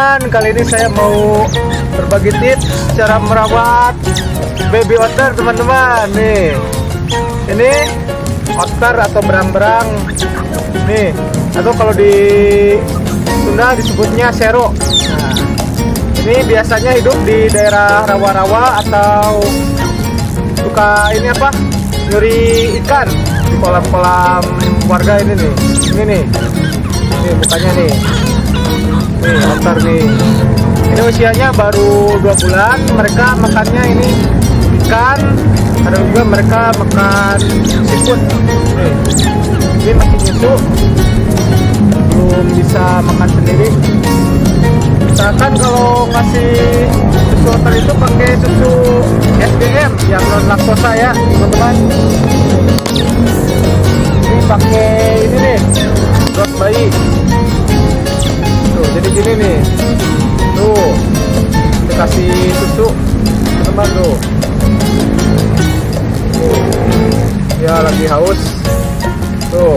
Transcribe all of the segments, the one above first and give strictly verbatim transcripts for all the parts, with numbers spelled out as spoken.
teman-teman, kali ini saya mau berbagi tips cara merawat baby otter teman-teman. Nih, ini otter atau berang-berang nih, atau kalau di Sunda disebutnya sero. Nah, ini biasanya hidup di daerah rawa-rawa atau suka ini apa, nyuri ikan di kolam-kolam warga ini nih. Ini nih, nih mukanya nih, nih otter nih. Ini usianya baru dua bulan. Mereka makannya ini ikan, ada juga mereka makan seafood. Nih, ini masih nyusu, belum bisa makan sendiri. Misalkan kalau ngasih susu otter itu pakai susu S D M yang non laktosa ya teman-teman. Ini pakai ini nih, rot bayi. Tuh, jadi gini nih. Tuh, dikasih susu teman-teman tuh. Ya lagi haus. Tuh.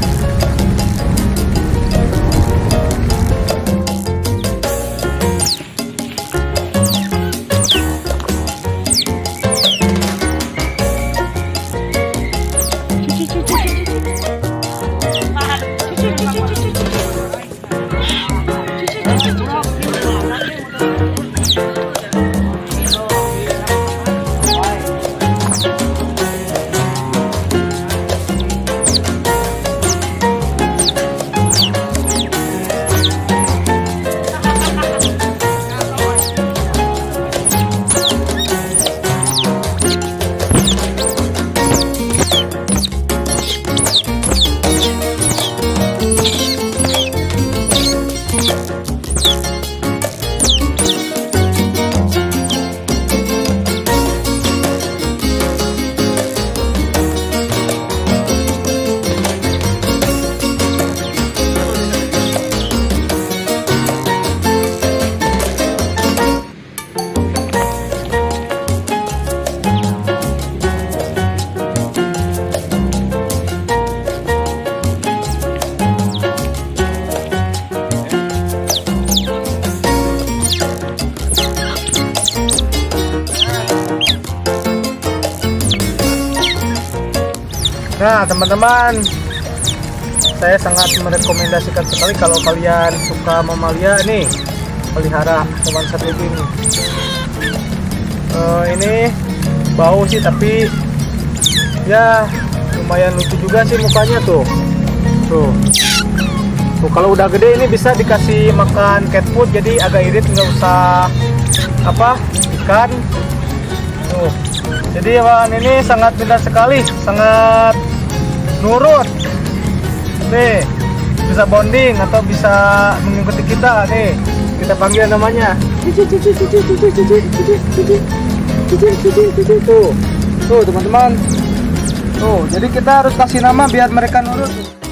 Nah teman-teman, saya sangat merekomendasikan sekali kalau kalian suka mamalia nih, pelihara hewan satu ini. Uh, ini bau sih, tapi ya lumayan lucu juga sih mukanya tuh. Tuh, tuh kalau udah gede ini bisa dikasih makan cat food, jadi agak irit, nggak usah apa ikan. Tuh, jadi hewan ini sangat pintar sekali, sangat nurut. Nih, bisa bonding atau bisa mengikuti kita nih. Kita panggil namanya. Tuh, tuh teman-teman. Tuh, jadi kita harus kasih nama biar mereka nurut.